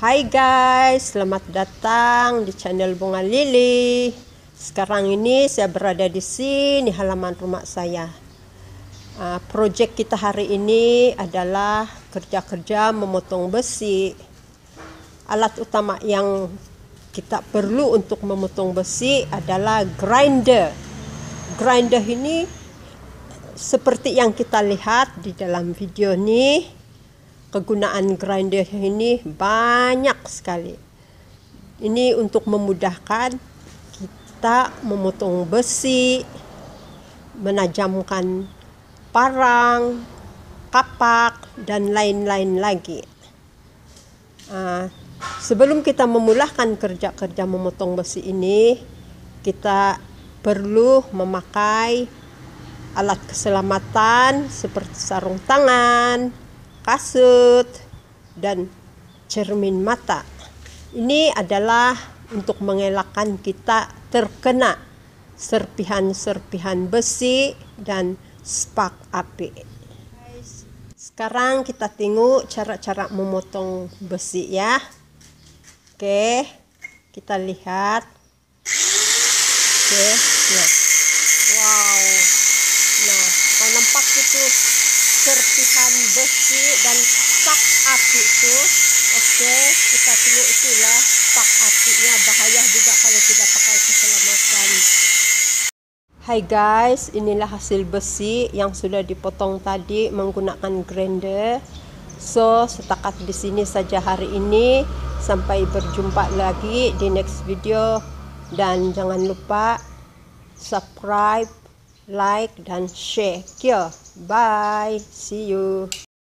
Hai guys, selamat datang di channel Bunga Lili. Sekarang ini saya berada di sini halaman rumah saya. Project kita hari ini adalah kerja-kerja memotong besi. Alat utama yang kita perlu untuk memotong besi adalah grinder. Grinder ini seperti yang kita lihat di dalam video ini. Kegunaan grinder ini banyak sekali. Ini untuk memudahkan kita memotong besi, menajamkan parang, kapak, dan lain-lain lagi. Sebelum kita memulihkan kerja-kerja memotong besi ini, kita perlu memakai alat keselamatan seperti sarung tangan, kasut, dan cermin mata. Ini adalah untuk mengelakkan kita terkena serpihan-serpihan besi dan spark api. Sekarang kita tengok cara-cara memotong besi ya. Oke, kita lihat. Oke, nah. Wow. Nah, kalau nampak itu serpihan besi dan spark api itu. Oke, kita tengok itulah spark apinya, bahaya juga kalau tidak pakai keselamatan. Hai guys, inilah hasil besi yang sudah dipotong tadi menggunakan grinder. So, setakat di sini saja hari ini. Sampai berjumpa lagi di next video, dan jangan lupa subscribe, like, dan share. Bye, see you.